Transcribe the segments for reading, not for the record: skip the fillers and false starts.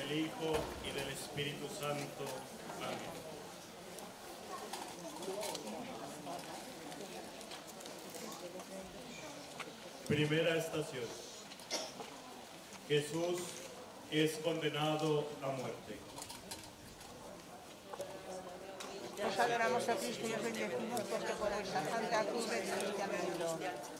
del Hijo y del Espíritu Santo. Amén. Primera estación. Jesús es condenado a muerte. Nos adoramos a Cristo y os bendecimos porque por esta santa cruz resiste al mundo.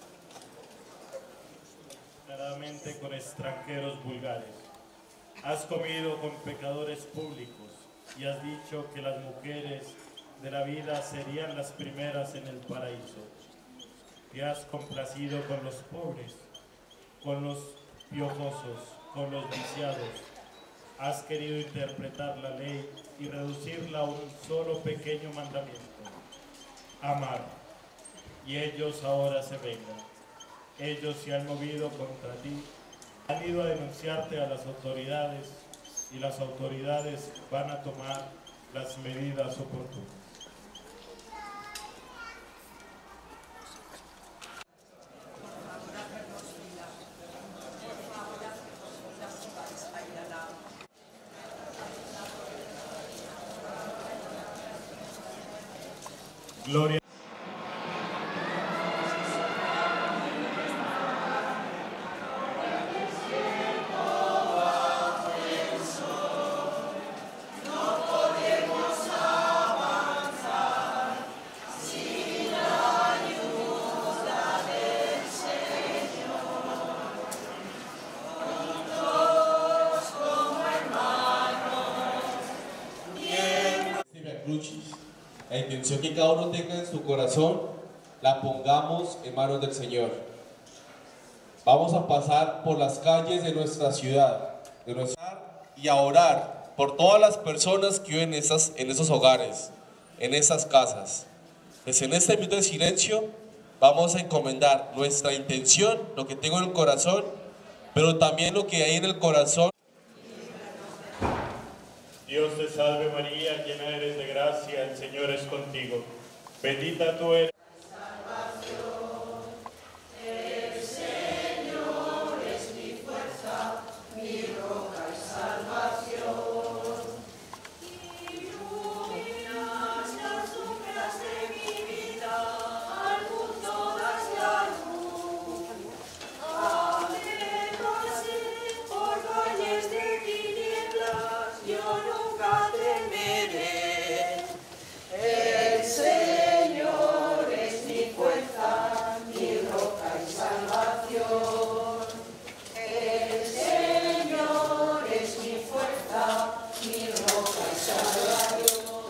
Claramente con extranjeros vulgares. Has comido con pecadores públicos y has dicho que las mujeres de la vida serían las primeras en el paraíso. Te has complacido con los pobres, con los piojosos, con los viciados. Has querido interpretar la ley y reducirla a un solo pequeño mandamiento: amar. Y ellos ahora se vengan. Ellos se han movido contra ti, han ido a denunciarte a las autoridades y las autoridades van a tomar las medidas oportunas. Gloria. La intención que cada uno tenga en su corazón la pongamos en manos del Señor. Vamos a pasar por las calles de nuestra ciudad y a orar por todas las personas que viven en esos hogares, en esas casas. Pues en este minuto de silencio vamos a encomendar nuestra intención, lo que tengo en el corazón, pero también lo que hay en el corazón. Dios te salve María, llena eres de gracia, el Señor es contigo. Bendita tú eres. El Señor es mi fuerza, mi roca y salvación. Iluminas las sombras de mi vida, al mundo das la luz. Aunque pase por valles de tinieblas, yo nunca temeré. El Señor es mi fuerza, mi roca y salvación. El Señor es mi fuerza, mi roca y salvación.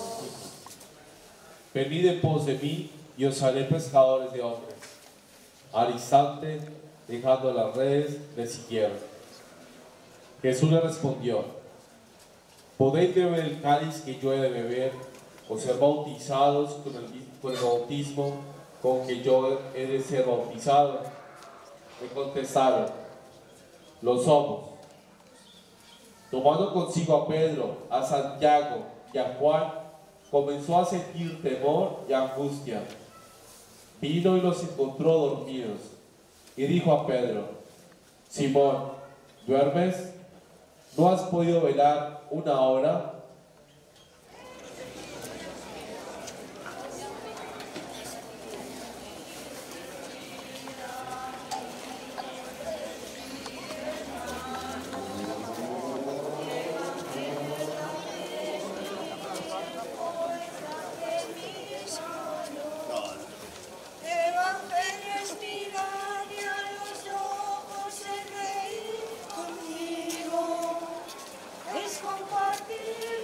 Venid en pos de mí y os haré pescadores de hombres. Al instante, dejando las redes, le siguieron. Jesús le respondió: ¿podéis beber el cáliz que yo he de beber, o ser bautizados con el bautismo con que yo he de ser bautizado? Le contestaron: lo somos. Tomando consigo a Pedro, a Santiago y a Juan, comenzó a sentir temor y angustia. Vino y los encontró dormidos, y dijo a Pedro: Simón, ¿duermes? ¿No has podido velar una hora? Evangelio es mirar y a los ojos el reír conmigo, es compartir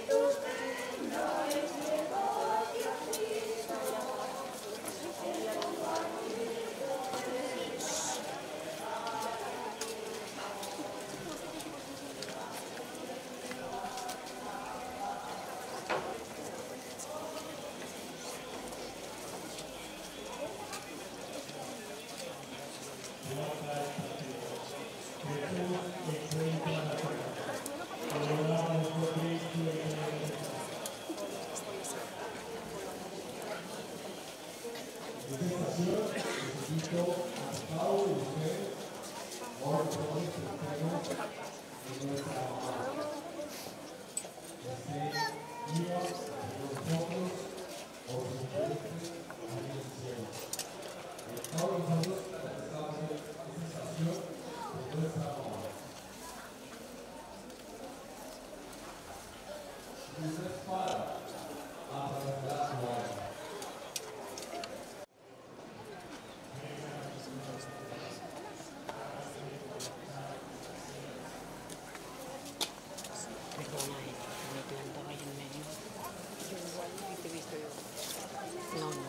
No, no.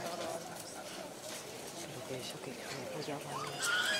Pero que eso que ya va.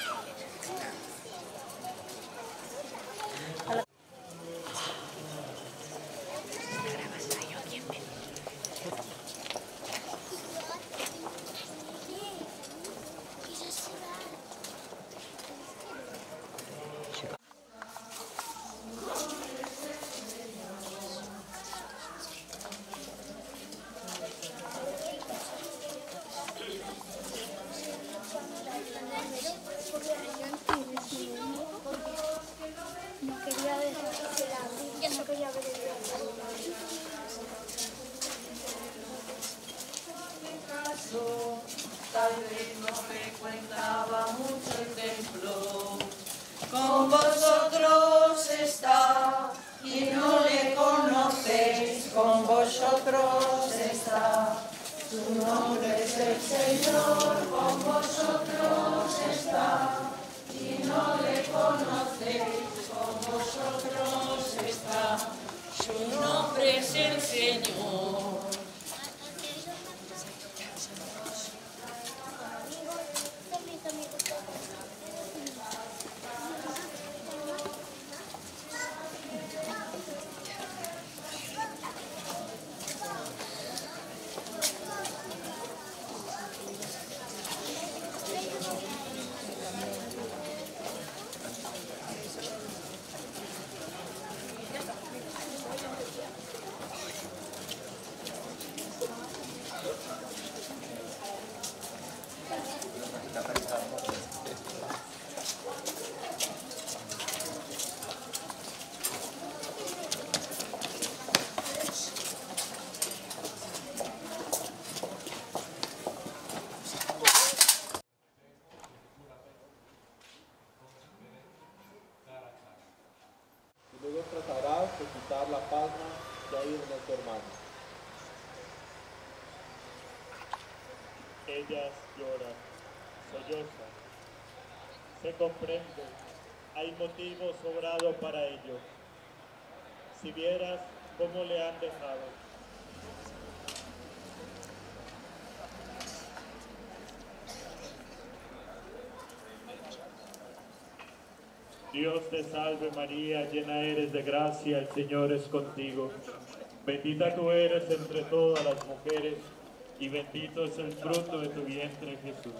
Tal vez no frecuentaba mucho el templo, con vosotros está y no le conocéis, con vosotros está. Su nombre es el Señor, con vosotros está y no le conocéis, con vosotros está. Su nombre es el Señor. Luego tratarás de quitar la palma de ahí de tu hermano. Ellas lloran, sollozan. Se comprende, hay motivo sobrado para ello. Si vieras cómo le han dejado. Dios te salve María, llena eres de gracia, el Señor es contigo. Bendita tú eres entre todas las mujeres, y bendito es el fruto de tu vientre, Jesús.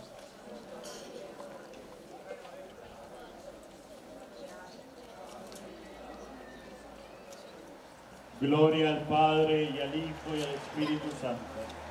Gloria al Padre, y al Hijo, y al Espíritu Santo.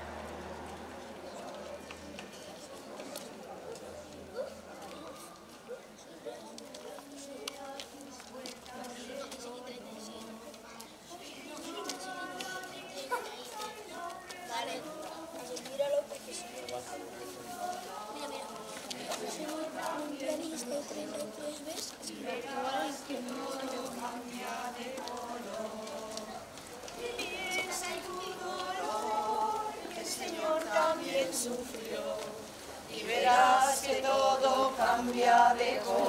El Señor también sufrió y verás que todo cambia de color.